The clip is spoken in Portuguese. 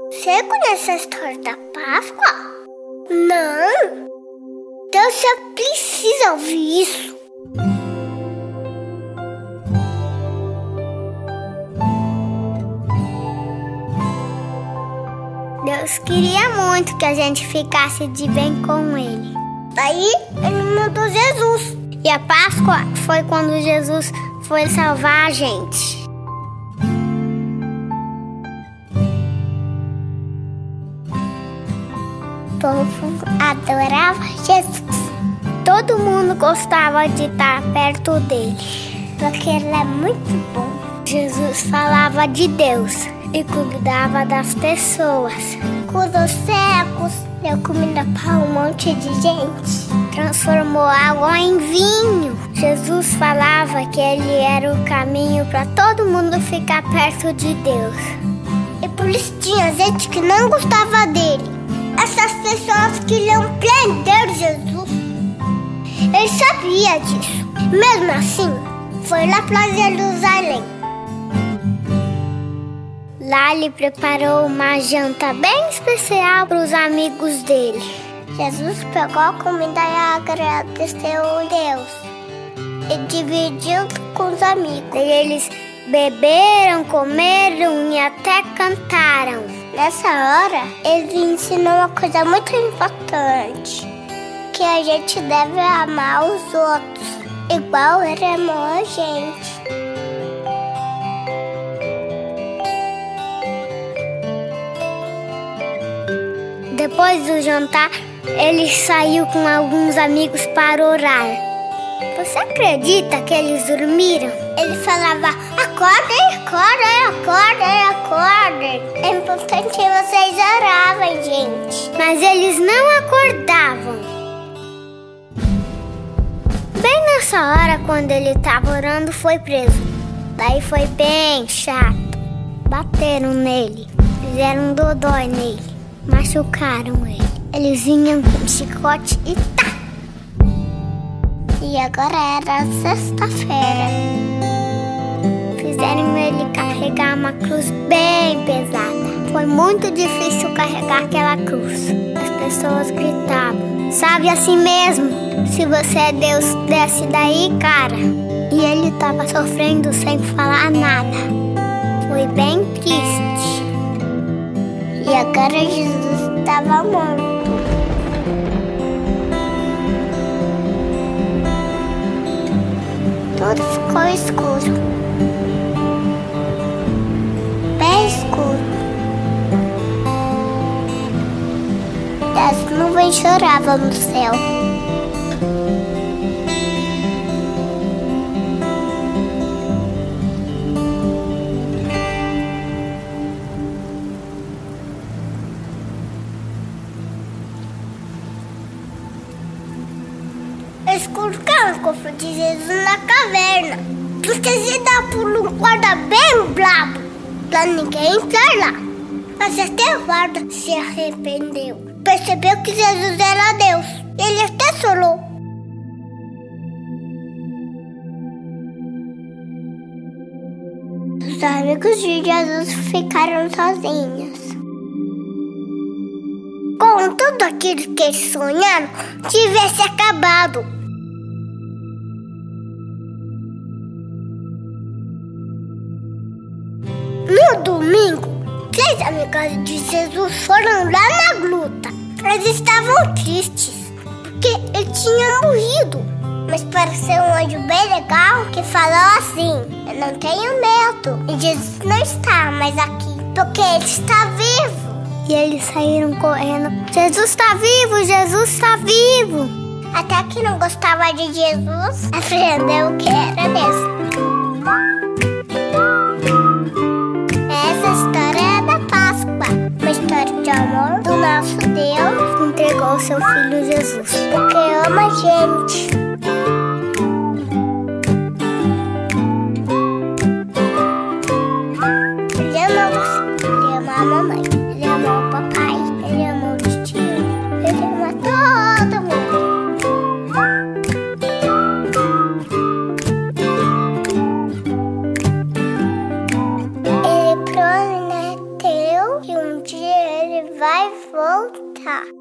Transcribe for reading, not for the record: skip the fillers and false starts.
Você conhece a história da Páscoa? Não! Então você precisa ouvir isso. Deus queria muito que a gente ficasse de bem com Ele. Daí Ele mandou Jesus. E a Páscoa foi quando Jesus foi salvar a gente. O povo adorava Jesus. Todo mundo gostava de estar perto dele, porque ele é muito bom. Jesus falava de Deus e cuidava das pessoas. Curou cegos, deu comida para um monte de gente. Transformou água em vinho. Jesus falava que ele era o caminho para todo mundo ficar perto de Deus. E por isso tinha gente que não gostava dele. Essas pessoas queriam prender Jesus. Ele sabia disso. Mesmo assim, foi lá para Jerusalém. Lá ele preparou uma janta bem especial para os amigos dele. Jesus pegou a comida e agradeceu a Deus. E dividiu com os amigos. E eles beberam, comeram e até cantaram. Nessa hora, ele ensinou uma coisa muito importante. Que a gente deve amar os outros, igual ele amou a gente. Depois do jantar, ele saiu com alguns amigos para orar. Você acredita que eles dormiram? Ele falava, acordem, acordem, acordem, acordem. É importante que vocês orarem, gente. Mas eles não acordavam. Bem nessa hora, quando ele estava orando, foi preso. Daí foi bem chato. Bateram nele, fizeram dodói nele, machucaram ele. Eles vinham com chicote e tá! E agora era sexta-feira. Fizeram ele carregar uma cruz bem pesada. Foi muito difícil carregar aquela cruz. As pessoas gritavam, sabe assim mesmo? Se você é Deus, desce daí, cara. E ele tava sofrendo sem falar nada. Foi bem triste. E agora Jesus estava morto. Tudo ficou escuro. Bem escuro. E as nuvens choravam no céu. Eles colocaram o cofre de Jesus na caverna, porque se dá por um guarda bem brabo, pra ninguém entrar lá. Mas até o guarda se arrependeu, percebeu que Jesus era Deus, ele até chorou. Os amigos de Jesus ficaram sozinhos. Com tudo aquilo que eles sonharam, tivesse acabado. No domingo, 3 amigas de Jesus foram lá na gruta. Eles estavam tristes, porque ele tinha morrido. Mas pareceu um anjo bem legal que falou assim, eu não tenho medo. E Jesus não está mais aqui, porque ele está vivo. E eles saíram correndo, Jesus está vivo, Jesus está vivo. Até que não gostava de Jesus, aprendeu que era Deus. Uma história de amor do nosso Deus que entregou seu Filho Jesus, porque ama a gente. Ele ama você, ele ama a mamãe, ele ama o papai, ele ama o tio, ele ama todo mundo. Ele prometeu que um dia ele vai voltar.